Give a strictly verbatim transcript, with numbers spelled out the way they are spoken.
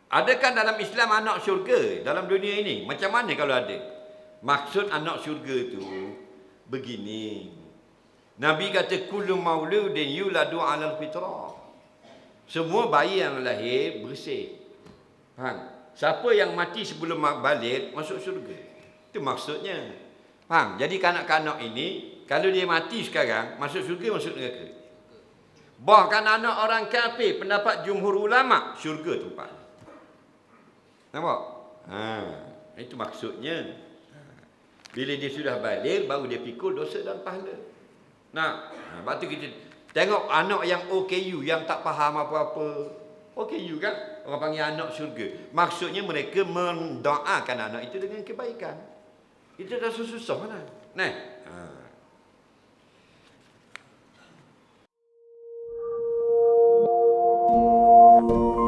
Adakah dalam Islam anak syurga dalam dunia ini? Macam mana kalau ada? Maksud anak syurga itu begini. Nabi kata kullu mauludin yuladu 'alal fitrah. Semua bayi yang lahir bersih. Faham? Siapa yang mati sebelum balik masuk syurga. Itu maksudnya. Faham? Jadi kanak-kanak ini kalau dia mati sekarang masuk syurga, masuk neraka. Bahkan anak orang kafir, pendapat jumhur ulama, syurga tempat. Nampak? Ha, itu maksudnya. Bila dia sudah balik, baru dia pikul dosa dan pahala. Nah, sebab tu kita tengok anak yang O K U, yang tak faham apa-apa. O K U kan? Orang panggil anak syurga. Maksudnya mereka mendoakan anak itu dengan kebaikan. Itu dah susah mana? Nah. Ha.